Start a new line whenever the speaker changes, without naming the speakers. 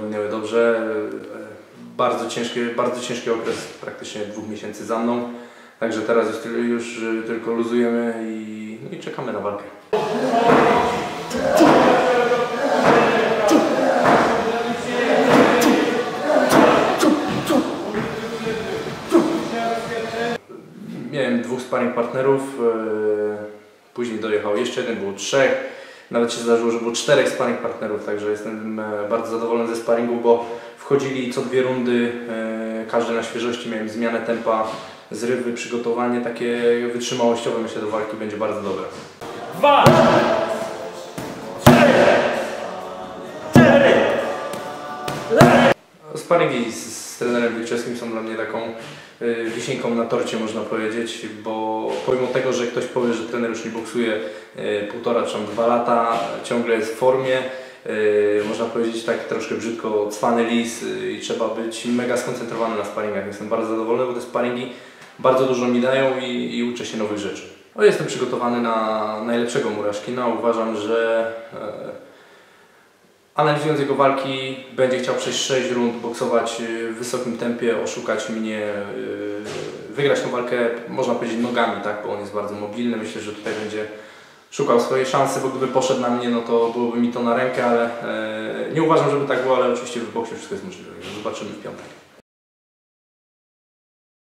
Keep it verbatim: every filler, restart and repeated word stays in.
minęły dobrze. Bardzo ciężki, bardzo ciężki okres, praktycznie dwóch miesięcy za mną. Także teraz już, już tylko luzujemy i, i czekamy na walkę. Miałem dwóch sparring partnerów, później dojechał jeszcze jeden, było trzech. Nawet się zdarzyło, że było czterech sparring partnerów, także jestem bardzo zadowolony ze sparingu, bo wchodzili co dwie rundy, każdy na świeżości, miałem zmianę tempa, zrywy, przygotowanie takie wytrzymałościowe, myślę, do walki będzie bardzo dobre.
Dwa! Trzy! Cztery!
Sparingi z, z trenerem Wilczewskim są dla mnie taką y, wisienką na torcie, można powiedzieć, bo pomimo tego, że ktoś powie, że trener już nie boksuje y, półtora czy tam dwa lata, ciągle jest w formie, y, można powiedzieć tak troszkę brzydko, cwany lis y, i trzeba być mega skoncentrowany na sparingach. Jestem bardzo zadowolony, bo te sparingi bardzo dużo mi dają i, i uczę się nowych rzeczy. No, jestem przygotowany na najlepszego Muraszkina. Uważam, że y, analizując jego walki, będzie chciał przejść sześć rund, boksować w wysokim tempie, oszukać mnie, wygrać tę walkę, można powiedzieć, nogami, tak, bo on jest bardzo mobilny. Myślę, że tutaj będzie szukał swojej szansy, bo gdyby poszedł na mnie, no to byłoby mi to na rękę, ale nie uważam, żeby tak było, ale oczywiście w boksie wszystko jest możliwe. Zobaczymy w piątek.